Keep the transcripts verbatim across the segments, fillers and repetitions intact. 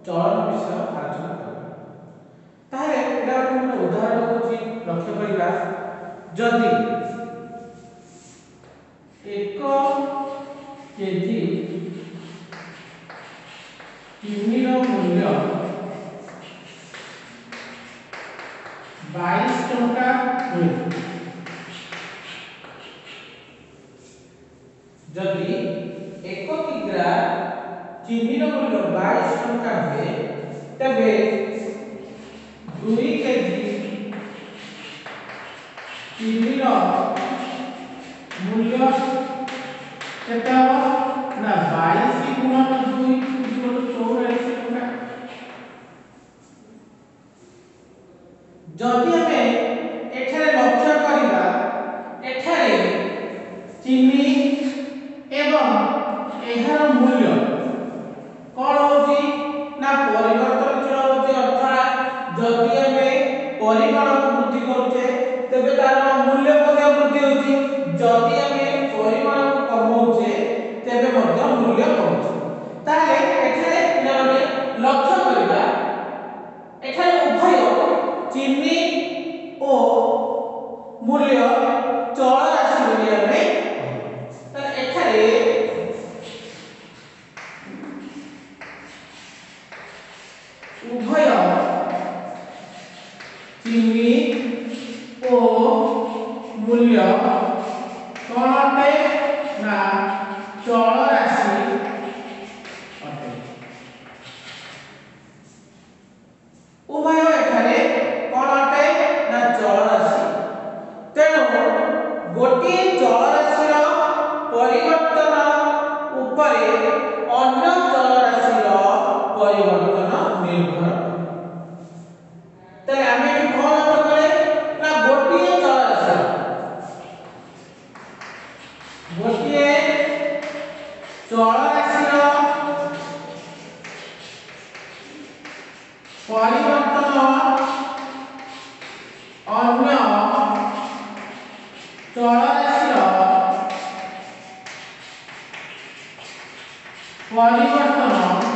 चलन विषय आलोचना करबा। ताहे एटा गोटे उदाहरण होची लक्ष्य करिबा जदि एक केजी चिनी मूल्य बाईस टंका हुए, जदि एक किग्रा चिनी मूल्य बाईस टंका हुए तबे दुई केजी चिनी मूल्य केते हो ना बाईस गुणन दुई चौरालीस टंका। जदि हमें एठारे लक्ष्य करिबा एठारे चिनी एवं एहार मूल्य कौन होची ना परिवर्तनशील होची, अर्थात जदि हमें परिमाण को वृद्धि करूचे तबे तार मूल्य मध्ये वृद्धि होची, जदि हमें परिमाण को कमाउचे तबे मध्ये मूल्य कमाउचे। ताले एठारे पिलाने लक्ष्य करिबा एठारे उभय चिनी ओ मूल्य चल राशि बोली हमें त एठारे उभय चिनी ओ मूल्य कौन अटे ना चल राशि अटे। उभय एठारे कौन अटे ना चल राशि, तेणु गोटे चल राशि परिवर्तन उपरे अन्य चल राशि परिवर्तन निर्भर करे। आमे कौन करे ना गोटे चल राशि गोटे चल राशि परिवर्तन अन्य चल राशि परिवर्तन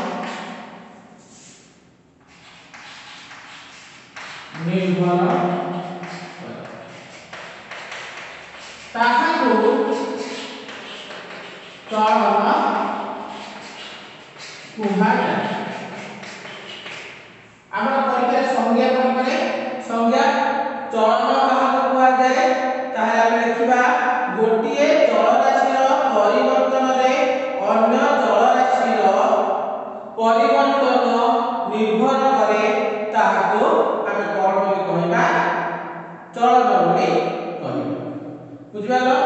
निर्भर ताहाको चलन कुहाया। हमरा परीक्षा संज्ञा कोन करे संज्ञा चलन काहाको कुहा जाय, ताहे हम लिखिबा गोटिए चल राशि परिवर्तन रे अन्य चल राशि परिवर्तन निर्भर करे, ताहाको हम कोन बोली कहबा चलन बोली कहबा। बुझिबालो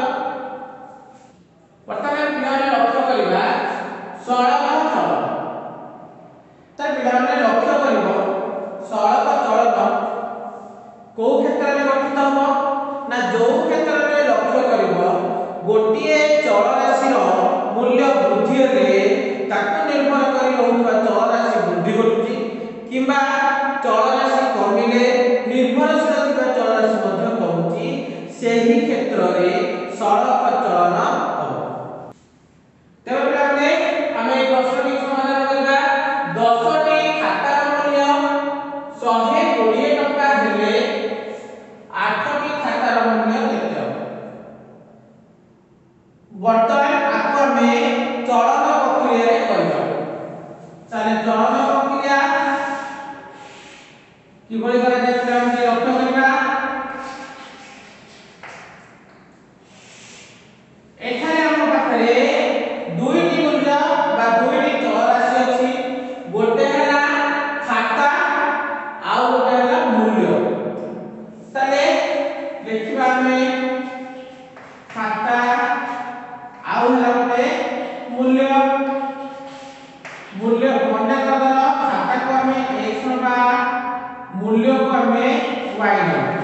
वर्तमान पिलाने लक्ष्य करिबा सड़क चलन। त पिलाने लक्ष्य करिबो सड़क चलन को क्षेत्र में गठित हो ना जो क्षेत्र में लक्ष्य करिबो गोटिए चल राशि मूल्य वृद्धि रे ताको निर्भर करी होउबा चल राशि वृद्धि होउची किबा चल राशि कमिले निर्भरशील थिबा चल राशि मध्ये कमुची, सेही क्षेत्र रे सड़क चलन हो। तेबे हमने हम एक प्रश्न के समाधान करबा दस टी खातार मूल्य एक सौ बीस टका हेले आठ टी खातार मूल्य केते हो। वर्तमान आको हमें चलन प्रक्रिया रे करबा। ताले चलन प्रक्रिया किबोली करा जाय से हम लक्ष्य करबा एठारे हम पाखरे दुईटी मूल्य बा दुईटी चल राशि अछि, गोटे हला खाता आ गोटे हला मूल्य। ताले देखिबा हमें खाता आ हला गोटे मूल्य मूल्य मने करदला खाता को हमें x नबा मूल्य को हमें y नबा।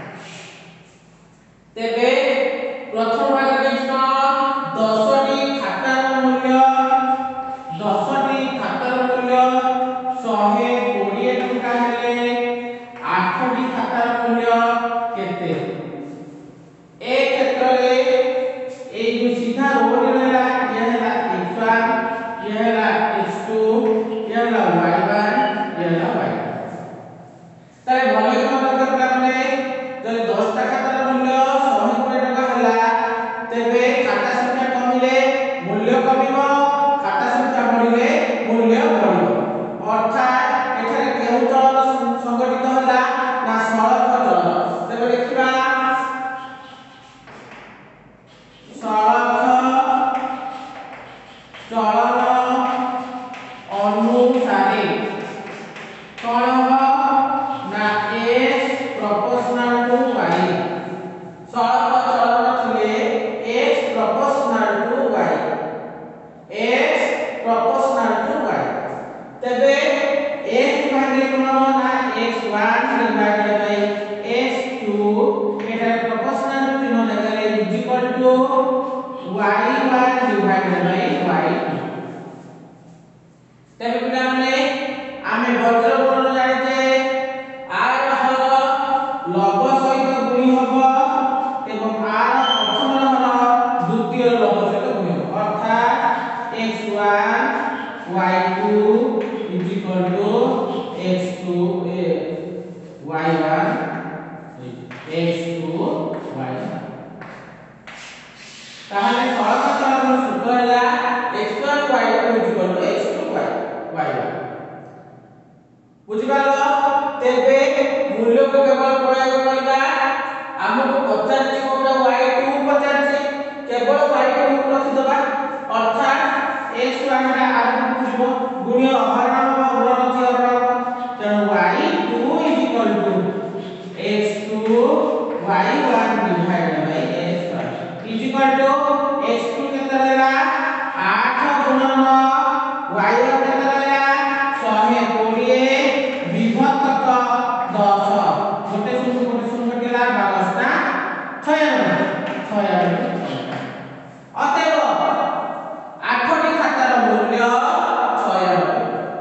तेबे प्रथम भाग देखिबा दस टी खातार मूल्य दस टी खातार मूल्य एक सौ बीस टका हेले आठ टी खातार मूल्य केते। ए क्षेत्र रे ए जो सीधा रोड रहला यह है x one यह है x two यह है y one ଅନୁସାରେ କଣ ହବ ନା x proportional to y ସଳଖ ଚଳନ ଥିଲେ x proportional to y x proportional to y ତେବେ x ଭାଗରେ କଣ ହବ ନା x one divided by x two ଏଟା proportional to ତିନ ଜାଗାରେ is equal to y one divided by y two ତେବେ ପିଲାମାନେ ଆମେ ବର୍ଗର ଗୁଣନ ଜାଣିଛେ r ହର ଲବ ସହିତ ଗୁଣି ହେବ ଏବଂ r ପ୍ରଥମର ହର ଦ୍ୱିତୀୟ ଲବ ସହିତ ଗୁଣି ହେବ ଅର୍ଥାତ x one y two is equal to x two y one x two y one তাহলে সরল সরল সূত্র ହେଲା x one y two is equal to x two y one বুঝিপারল তেবে মূল্যକୁ কেবল প্রয়োগ କରିବା ଆମକୁ ପଚାରିଛି କୋଉଟା y two ପଚାରିଛି କେବଳ y two କୁ ରଖିଦବା ଅର୍ଥାତ x one ଟା ଆଗକୁ ଯିବ ଗୁଣ୍ୟ ହରଣ ହେବ ଗୁଣନ ଅଛି ହରଣ ହେବ ତେଣୁ y two is equal to x two y one divided by x one is equal to x two କେତେ ରହିଲା आठ ଗୁଣନ y one କେତେ ରହିଲା one twenty ବିଭକ୍ତ ଦଶ ଗୋଟେ ଶୂନ ଗୋଟେ ଶୂନ କଟିଲା ବାରଟା ଛୟାନବେ ଛୟାନବେ ଅତଏବ ଆଠଟି ଖାତାର ମୂଲ୍ୟ ଛୟାନବେ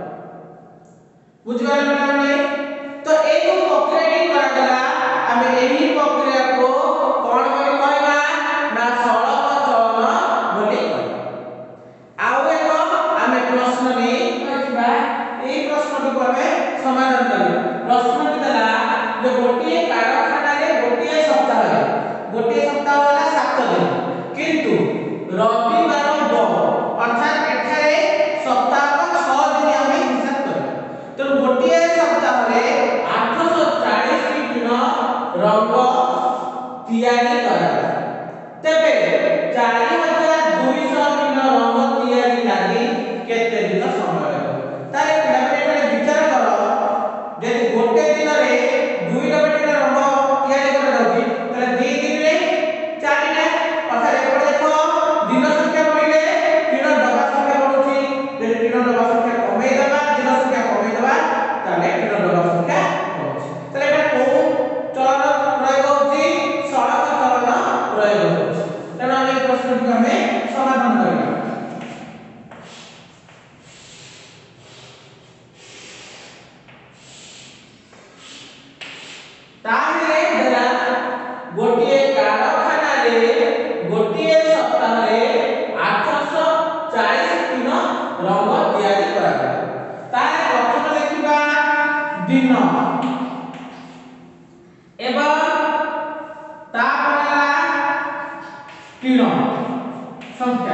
ବୁଝିପାରିଲେ ପିଲାମାନେ ତ ଏଇ ଯୋଉ ପ୍ରକ୍ରିୟାଟି କରାଗଲା ଆମେ ଏହି ପ୍ରକ୍ରିୟାକୁ କଣ ବୋଲି କହିବା ନା ସଳଖ ଚଳନ ବୋଲି କହିବା ଆଉ ଏକ ଆମେ ପ୍ରଶ୍ନ ନେଇ ଦେଖିବା এই প্রশ্নটিକୁ ଆମେ ସମାଧାନ କରିବା ପ୍ରଶ୍ନଟି ଦେଲା ଯେ ଗୋଟିଏ କାରଖାନାରେ ଗୋଟିଏ ସପ୍ତାହରେ ଗୋଟିଏ ସପ୍ତାହ ହେଲା ସାତ ଦିନ କିନ୍ତୁ ରବିବାର ବନ୍ଦ ଅର୍ଥାତ ଏଠାରେ ସପ୍ତାହର ଛଅ ଦିନ ଆମେ ହିସାବ କରିବା ତେଣୁ ଗୋଟିଏ ସପ୍ତାହରେ ଆଠଶହ ଚାଳିଶ ଟି ଦିନ ରଙ୍ଗ ତିଆରି କରାଗଲା ତେବେ ଚାରି ହଜାର ଦୁଇଶହ ଦିନ ରଙ୍ଗ ତିଆରି ଲାଗି କେତେ ଦିନ ସମୟ ଲାଗିବ ତାହେଲେ ପିଲାମାନେ ଏଠାରେ ବିଚାର କର ଯଦି ଗୋଟେ ଦିନରେ ଦୁଇ ଲକ୍ଷ ରଙ୍ଗ ତିଆରି କରାଯାଉଛି ତାହେଲେ ଦୁଇ ଦିନରେ ଚାରିଟା ଅର୍ଥାତ ଏପଟେ ଦେଖ ଦିନ ସଂଖ୍ୟା ବଢ଼ିଲେ ଟିଣ ଡବା ସଂଖ୍ୟା ବଢୁଛି ଯଦି ଟିଣ ଡବା ସଂଖ୍ୟା କମେଇ ଦେବା ଦିନ ସଂଖ୍ୟା କମେଇ ଦେବା ତାହେଲେ ଟିଣ ଡବା ସଂଖ୍ୟା ବଢୁଛି ତାହେଲେ ଏଟା କୋଉ ଚଳନ ପ୍ରୟୋଗ ହେଉଛି ସଳଖ ଚଳନ ପ୍ରୟୋଗ ହେଉଛି ତେଣୁ ଆମେ ଏହି ପ୍ରଶ୍ନଟିକୁ ଆମେ ସମାଧାନ କରିବା ତାହେଲେ ଦେଲା ଗୋଟିଏ କାରଖାନାରେ ଗୋଟିଏ ସପ୍ତାହରେ ଆଠଶହ ଚାଳିଶ ଦିନ ରଙ୍ଗ ତିଆରି କରାଗଲା ତାହେଲେ ପ୍ରଥମେ ଦେଖିବା ଦିନ ଏବଂ ତାପରେ ହେଲା ଟିଣ ସଂଖ୍ୟା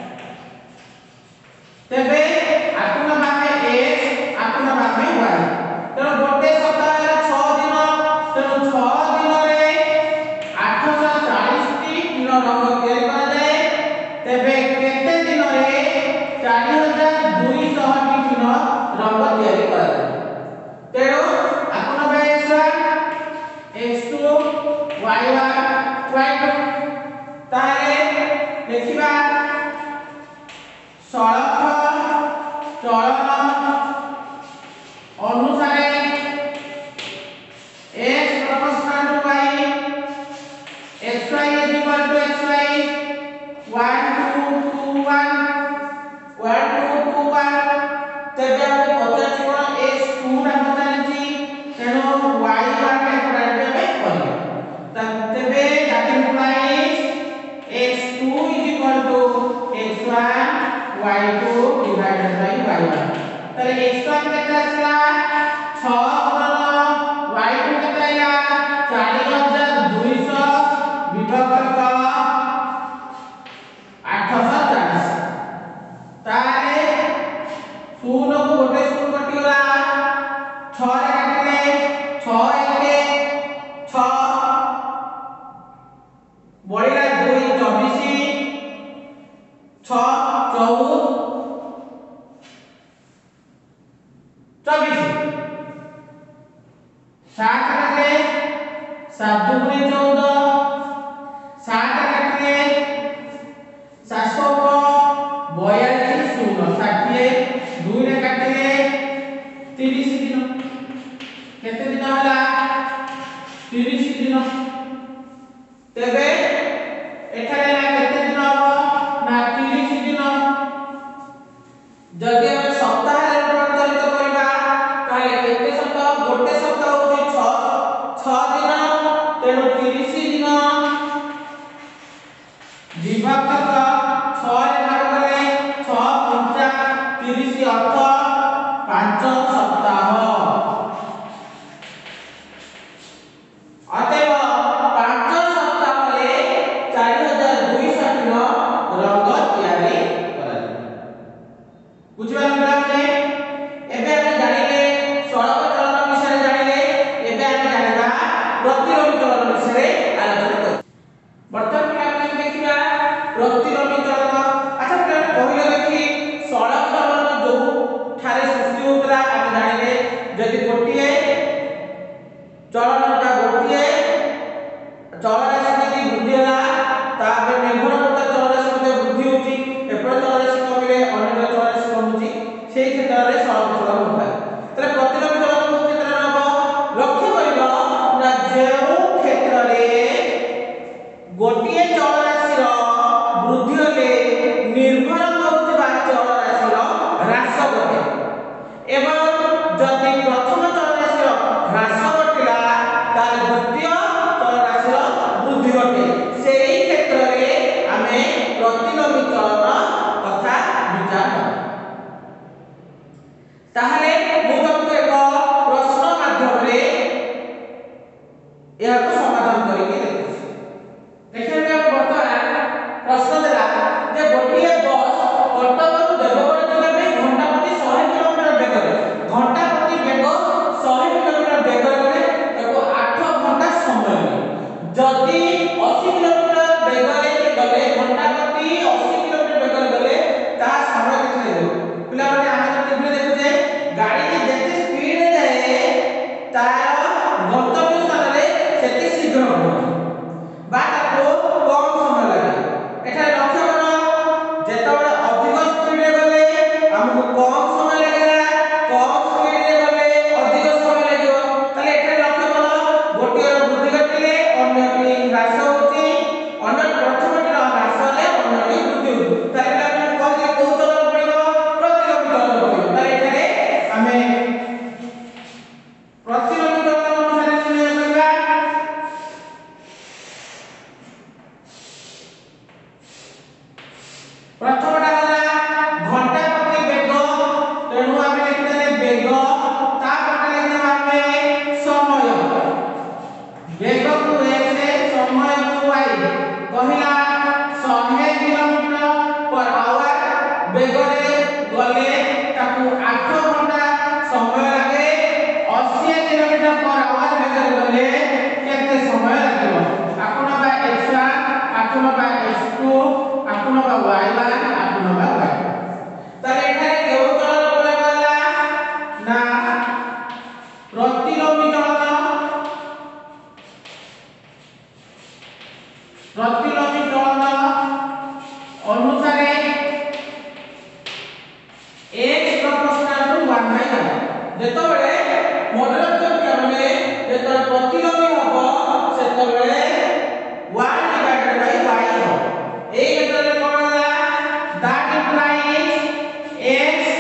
ତେବେ ଆକୁ ନବା ଆମେ x ଆକୁ ନବା ଆମେ y ତେଣୁ ଗୋଟେ ସପ୍ତାହ ହେଲା ଛଅ ଦିନ ତେଣୁ ଛଅ ଦିନରେ ଆଠଶହ ଚାଳିଶ ଟି ଟିଣ ରଙ୍ଗ ତିଆରି କରାଯାଏ ତେବେ କେତେ ଦିନରେ ଚାରି ହଜାର ଦୁଇଶହ ଟି ଟିଣ ରଙ୍ଗ ତିଆରି କରାଯାଏ ତେଣୁ ଆକୁ ନବା x one x two y one y two ତାହେଲେ ଦେଖିବା ସଳଖ ଚଳନ ଅନୁସାରେ x proportional to y xy is equal to xy one two two one one two two one ତେବେ ଆମେ ପଚାରିଛି କଣ x two ଟା ପଚାରିଛି ତେଣୁ y one ଟା ପଚାରିଛି ଆମେ କରିବା ତେବେ that implies x two is equal to x one y two divided by y one তাহলে x one কেତେ আসଲା छह ଗୁଣନ y two କେତେ ଆଇଲା ଚାରି ହଜାର ଦୁଇଶହ ବିଭକ୍ତ ଆଠଶହ ଚାଳିଶ ତାହେଲେ ଶୂନ କୁ ଗୋଟେ ଶୂନ କଟିଗଲା छह ରେ କାଟିଲେ छह एक छह ବଳିଲା ଦୁଇ ଚବିଶ छह चौदह चौबीस सात काटिले सात दुगुणे चौदह सात काटिले सात सौ बयालीस शून्य षाठी दुई रे काटिले तीस दिन केते दिन होला तीस दिन तेबे एठारे ना केते दिन हो ना तीस दिन जदि हम सप्ताह रे रूपांतरित करबा ताले केते सप्ताह गोटे सप्ताह होची छह छह दिन तेणु तीस दिन विभक्त छह रे भाग कले छह पंचा तीस अर्थ पांच सप्ताह अतएव पांच सप्ताह रे चार हजार दो सौ दिन रंग तैयारी करा बुझिबा हमने एबे हम जानिले सड़क चलन विषय जानिले एबे हम जानिबा प्रतिलोमी चलन विषय आलोचना कर वर्तमान हम देखिबा प्रतिलोमी चलन अच्छा प्रिय पहिले देखि सड़क चलन जो ठारे सृष्टि होतला हम जानिले जदि गोटिए चलनटा गोटिए चलराशि की वृद्धि होला तापर निर्भर करता चलराशि मध्ये वृद्धि होची एपर चलराशि कमिले अन्य चलराशि कमुची सेही क्षेत्र रे सड़क चलन होता तले प्रतिलोमी चलन को क्षेत्र रे हबो लक्ष्य करिबो ना जेउ क्षेत्र रे गोटिए चलराशि रो वृद्धि होले निर्भर करता चलराशि रो ह्रास घटे एवं जदि प्रथम चलराशि रो ह्रास घटिला ताले द्वितीय चलराशि रो वृद्धि घटे सेही क्षेत्र रे आमे प्रतिलोमी चलन कथा विचार ताहले मु तुमको एक प्रश्न माध्यम रे या को समाधान करिके देखिस देखिए हम वर्तमान प्रश्न देला जे गोटिए बस कटकरू देवगढ़ जिला में घंटा प्रति सौ किलोमीटर बेगरे घंटा प्रति बेग सौ किलोमीटर बेगरे एको आठ घंटा समय जदि अस्सी किलोमीटर बेगरे गले घंटा प्रति अस्सी किलोमीटर बेगरे गले ता समय केते लेबो पिला माने आमे टीवी देखुजे गाड़ी की जेते स्पीड रे जाए तार गंतव्य स्थान रे सेते शीघ्र हो बा ताको कम समय लागे एठा लक्ष्य करो जेतबे अधिक स्पीड रे गले हमको कम समय लागेला कम स्पीड रे गले अधिक समय लागियो ताले एठा लक्ष्य करो गोटिए वृद्धि घटिले अन्यटी ह्रास होची अन्य प्रथमटी ह्रास होले अन्यटी वृद्धि होची ताले हम कहले को चलन पड़िबो प्रतिलोमी चलन पड़िबो ताले एठारे हमें प्रतिलोमी चलन अनुसार निर्णय करबा प्रथमटा होला घंटा प्रति बेग तेणु आमे लिखिले बेग ता पटे लिखिले आमे समय बेग को x समय को y कहिला सौ किलोमीटर पर आवर बेगरे गले ताकू आठ घंटा समय लागे अस्सी किलोमीटर पर आवर बेगरे गले केते समय लागियो आपण बा x one आपण बा x two आपण बा y one आपण बा y ताले एठारे केउ चलन बोलागला ना प्रतिलोमी चलन प्रतिलोमी चलन अनुसार x proportional to one by y जेतो बेले मॉडल करने जेतो प्रतिलोमी हबो सेतो बेले one divided by y हो ए क्षेत्र में कोन होला that implies x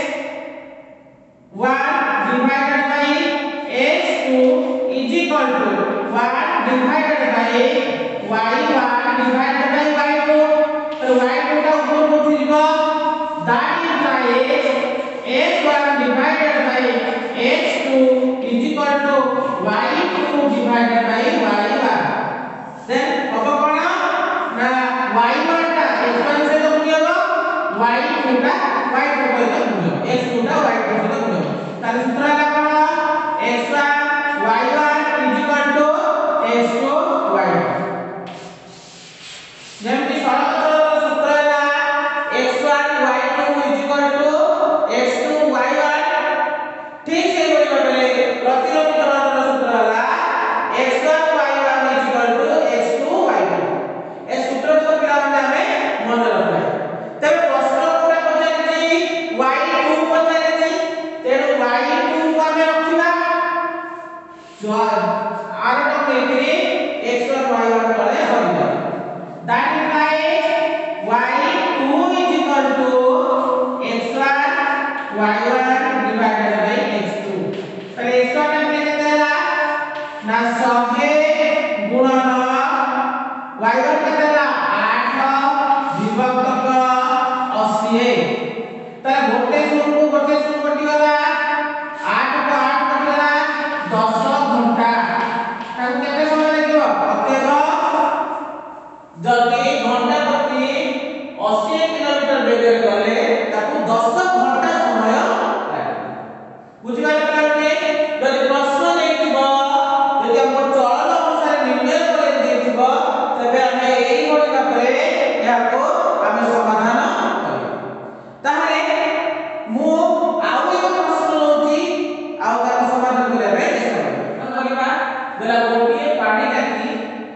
one divided by x two is equal to one divided by y one divided by y two तो y two का ऊपर उठ जीवो that implies x one divided by x two is equal to y two divided by y one then अब कोन ना y one टा x one से तो गुणित हो y two टा y two से तो गुणित x two टा y two से तो गुणित ताले सूत्र है कोन x one y one is equal to x two y one जेमति सड़क चलन सूत्र है x one y two is equal to x two y one ठीक है आर टर्म एथि x वन y वन तले हरि जाय that implies y two is equal to x one y one divided by x two तले x one हमने केते हला ना सभे गुणन y वन केते हला आठ विभक्त अस्सी तले गोटे शून्य को गोटे शून्य कटि गला आठ को आठ कटि गला दस घंटा ताकू केते समय लागियो प्रत्येक जति घंटा प्रति अस्सी किलोमीटर वेगरे गले ताकू दस घंटा समय लागियो बुझिबा लागले जदि प्रश्न देथिबो जदि हम चलन अनुसार निर्णय करे देथिबो तबे हम एई होई भाबरे याको हम समाधान करियो ताहाले मु आउ एक प्रश्न लौची आउ ताको समाधान करे चेष्टा करिबा देला गोटिए पानी टाकी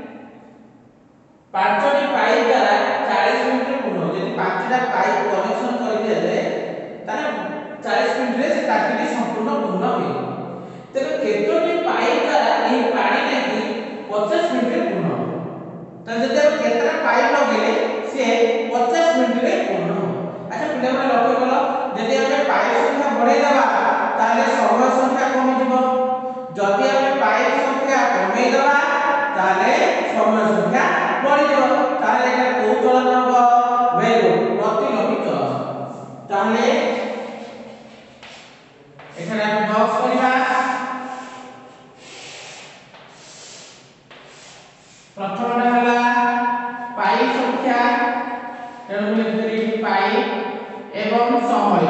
पांचटी पाइप द्वारा चालीस मिनिट रे पूर्ण जदि पांचटा पाइप कनेक्शन कर दिले ताने चालीस मिनिट रे से टाकीटी संपूर्ण पूर्ण होई तबे केतोटी पाइप द्वारा एही पानी टाकी पचास मिनिट रे पूर्ण हो त जदि केतरा पाइप लगेले से पचास मिनिट रे पूर्ण हो अच्छा पिला माने लक्ष्य कलो जदि हम पाइप संख्या बढ़ाई दबा ताले समय संख्या कमी जिवो जदि हम पाइप संख्या कमी दबा ताले समय संख्या बढ़ी जिवो ताले एटा को चलन हबो वेग प्रतिलोमी चलन ताले एखाने हम बॉक्स करिबा प्रथम हला पाइप संख्या तेणु लिखि पाइप एवं समय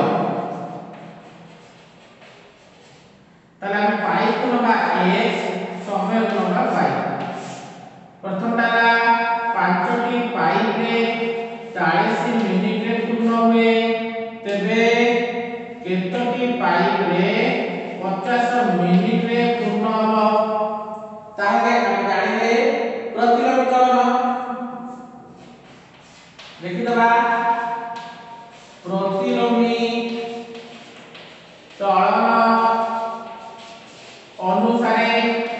ताले हम पाइप को नबा x समय को नबा y प्रथम हला पांचटी पाइप रे चालीस मिनिट रे पूर्ण हुए तेबे केतटी पाइप रे पचास मिनिट रे पूर्ण हो ताहे हम जानिले प्रतिलोमी चलन देखि दबा प्रतिलोमी चलन अनुसारे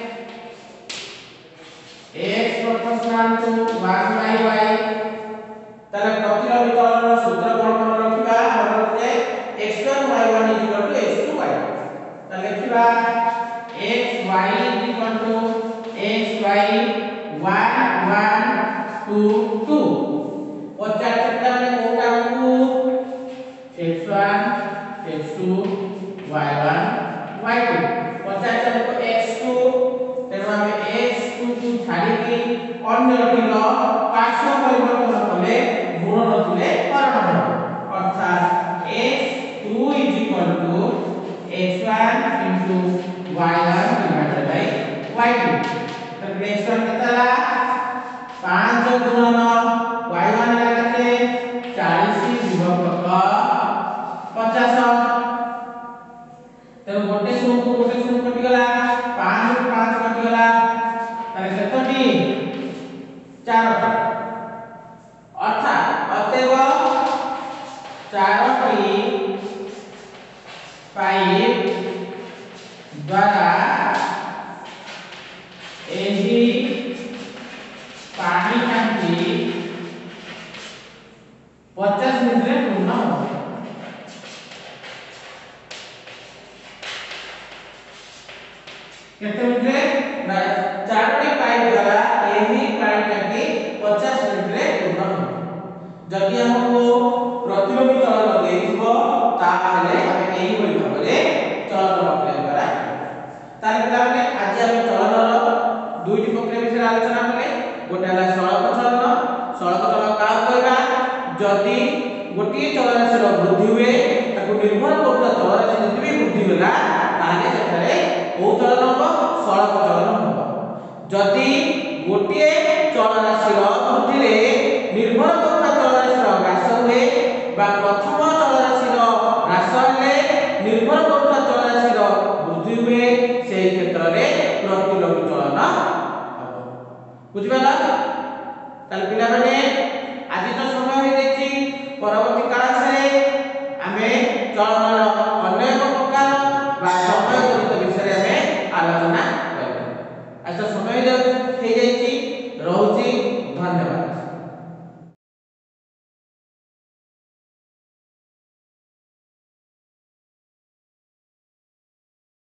x proportional to one by y ताले प्रतिलोमी चलन सूत्र कोन कोन रखिबा हमर जे x one y one x two y ताले लिखिबा x y x y one one two two पचास चक्कर में कोटा को x one x two y one y two पचास चक्कर को x टू तेनो हमें x टू को छाडी की अन्य रखिलो पार्श्व परिवर्तन कले गुण नथिले हरण हो अर्थात x two x one y one divided by y two तो x वन केतला पाँच गुणन y वन लागते चालीस विभक्त पचास तेनु गोटे शून्य को गोटे शून्य कटि गला पाँच को पाँच कटि गला ताले केतटी चारटी अर्थात अतएव चारटी पाइप द्वारा एही पानी टांकी पचास मिनिट रे पूर्ण हो केते मिनिट रे ना चारटी पाइप द्वारा एही पानी टांकी पचास मिनिट रे पूर्ण हो जदि हमको प्रतिलोमी चलन लगेइबो ताहाले हम एही बଳି भाबरे चलन प्रक्रिया द्वारा तार पिलाने आज हम चलनर दुईटी प्रक्रिया विषय आलोचना कले गोटे हला सड़क चलन सड़क चलन का कहबा जदि गोटे चलराशि वृद्धि हुए ताको निर्भर करता चलराशि जदि भी वृद्धि होला ताले सेठारे ओ चलन हो सड़क चलन हो जदि गोटे